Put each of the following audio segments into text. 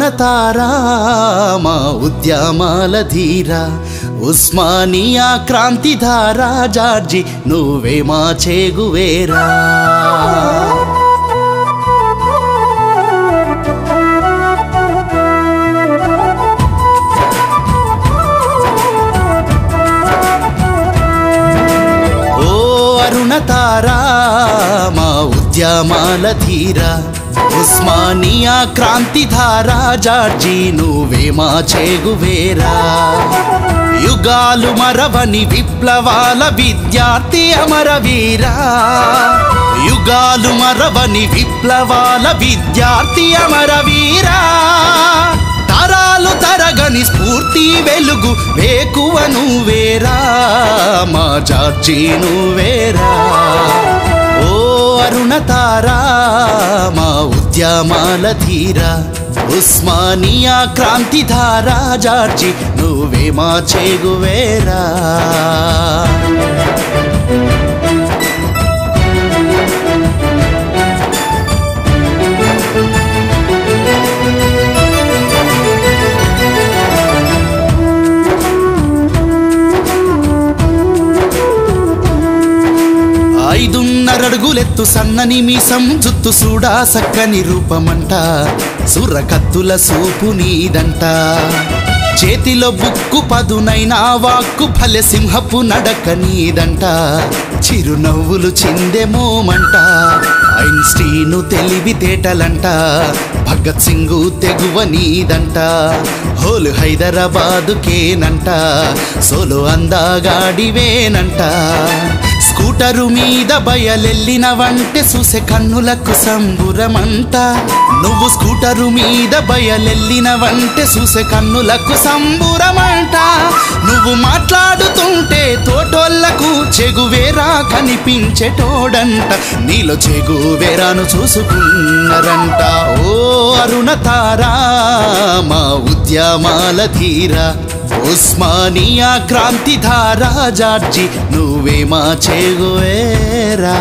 అరుణతారా మా ఉద్యమాల ధీరా ఉస్మానియా క్రాంతిధారా జార్జి నువ్వే మా చేగువేరా అరుణతారా మా ఉద్యమాల ధీరా ఉస్మానియా క్రాంతిధారా జార్జి నువ్వే మా చేగువేరా యుగాలు మరవని విప్లవాల విద్యార్థి అమరవీరా యుగాలు మరవని విప్లవాల విద్యార్థి అమరవీరా తరాలు తరగని స్ఫూర్తి వెలుగు వేకువ నువ్వేరా మా జార్జి నువ్వేరా ఓ అరుణతారా మా ఉద్యమాల ధీరా ఉస్మానియా క్రాంతిధారా జార్జి నువ్వే మా చేగువేరా ఐదున్నరడుగులెత్తు సన్నని మీసం జుత్తు సూడా సక్కని రూపమంట సుర్రకత్తుల సూపు నీదంట చేతిలో బుక్కు పదునైనా వాక్కు భలె సింహపు నడక నీదంట చిరునవ్వులు చిందెమోమంట ఐన్స్టీను తెలివితేటలంట భగత్ సింగు తెగువ నీదంట హోలు హైదరాబాదుకేనంట సోలు అందగాడివేనంట స్కూటరు మీద బయలెల్లినవంటే చూసే కన్నులకు సంబురమంట నువ్వు స్కూటరు మీద బయలెల్లినవంటే చూసే కన్నులకు సంబురమంట నువ్వు మాట్లాడుతుంటే తోటోళ్లకు చెగువేరా కనిపించేటోడంట నీలో చెగువేరాను చూసుకున్నారంట ఓ అరుణతారా మా ఉద్యమాల ధీరా ఉస్మానియా క్రాంతిధారా జార్జి నువ్వే మా చేగువేరా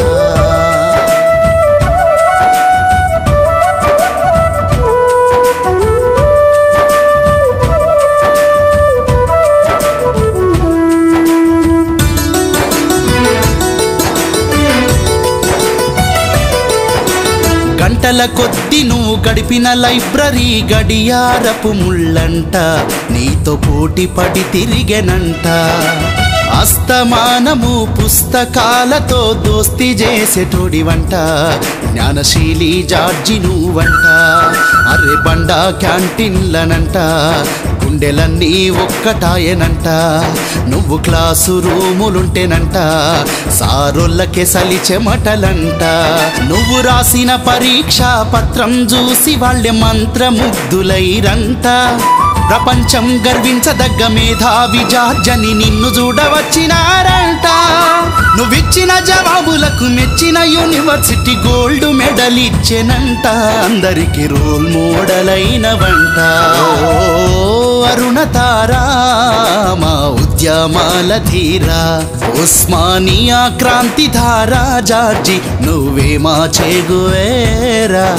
గంటల కొద్ది నువ్వు గడిపిన లైబ్రరీ గడియారపు ముళ్ళంట నీతో పోటీ పడి తిరిగెనంట అస్తమానము పుస్తకాలతో దోస్తి చేసేటోడివంట జ్ఞానశీలి జార్జి నువ్వంట అరే బండా క్యాంటీన్లనంట గుండెలన్నీ ఒక్కటాయనంట నువ్వు క్లాసు రూములుంటేనంట సారోళ్ళకే సలి చెమటలంట నువ్వు రాసిన పరీక్షా పత్రం చూసి వాళ్ళే మంత్రముగ్ధులైరంట ప్రపంచం గర్వించదగ్గ మేధావి జార్జని నిన్ను చూడవచ్చినారంట నువ్విచ్చిన జవాబులకు మెచ్చిన యూనివర్సిటీ గోల్డ్ మెడల్ ఇచ్చెనంట అందరికి రోల్ మోడల్ అయినవంట అరుణతారా మా ఉద్యమాల ధీరా ఉస్మానియా క్రాంతిధారా జార్జి నువ్వే మా చేగువేరా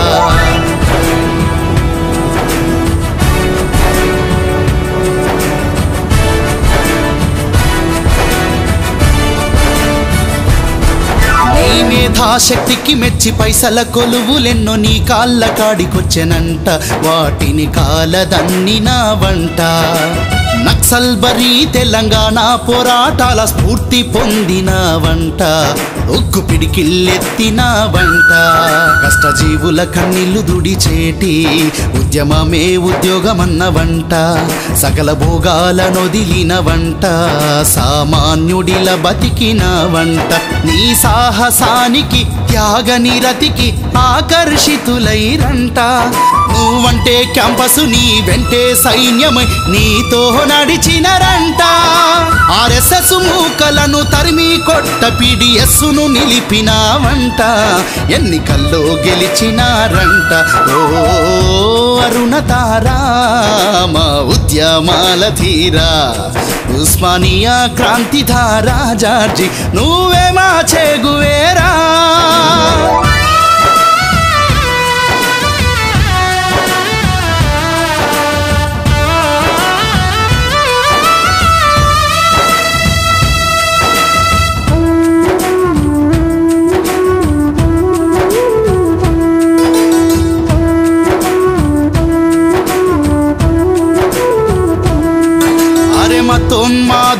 మేధాశక్తికి మెచ్చి పైసల కొలువులెన్నో నీ కాళ్ళ కాడికొచ్చెనంట వాటిని కాలదన్నినావంట నక్సల్ బరీ తెలంగాణ పోరాటాల స్ఫూర్తి పొందినవంట ఒగ్గు పిడికిల్లెత్తినవంట కష్టజీవుల కన్నీళ్లు దుడిచేటి ఉద్యమమే ఉద్యోగమన్నవంట సకల భోగాలనొదిలినవంట సామాన్యుడిల బతికినవంట నీ సాహసానికి త్యాగ నిరతికి ఆకర్షితులైరంట నువ్వంటే క్యాంపసు నీ వెంటే సైన్యమై నీతో నడిచినరంట ఆర్ఎస్ఎస్ మూకలను తరిమి కొట్ట పిడిఎస్ను నిలిపినావంట ఎన్నికల్లో గెలిచినారంట ఓ అరుణతారా మా ఉద్యమాల ధీరా ఉస్మానియా క్రాంతిధారా జార్జి నువ్వే మా చేగువేరా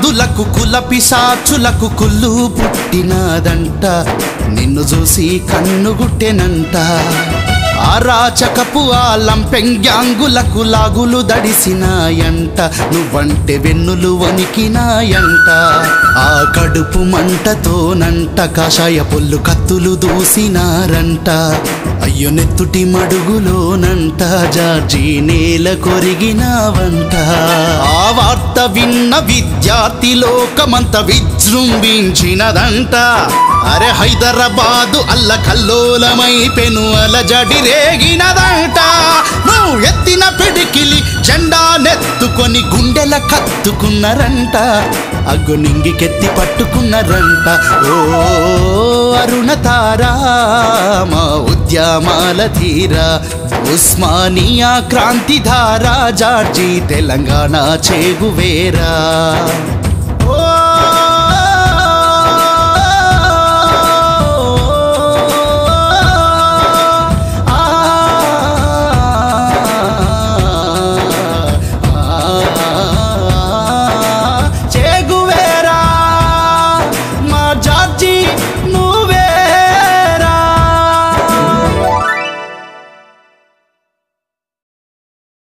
కులమాంతులకు కుల పిశాచులకు కుళ్ళు పుట్టినదంట నిన్ను చూసి కన్నుగుట్టెనంట అరాచకపు లంపెంగ్యాంగులకు లాగులు దడిసినాయంట నువ్వంటే వెన్నులు వణికినాయంట ఆ కడుపు మంటతోనంట కాషాయ పొల్లు కత్తులు దూసినారంట అయ్యో నెత్తుటి మడుగులోనంట జార్జి నేల కొరిగినావంట ఆ వార్త విన్న విద్యార్థి లోకమంత విజృంభించినదంట అరే హైదరాబాదు అల్ల కల్లోలమై పెను అలజడి రేగినదంట నువ్వు ఎత్తిన పిడికిలి జెండా నెత్తుకొని గుండెల కత్తుకున్నారంట అగ్గు నింగికెత్తి పట్టుకున్నారంట ఓ అరుణతారా మా ఉద్యమాల ధీరా ఉస్మానియా క్రాంతిధార జార్జి తెలంగాణ చెగువేరా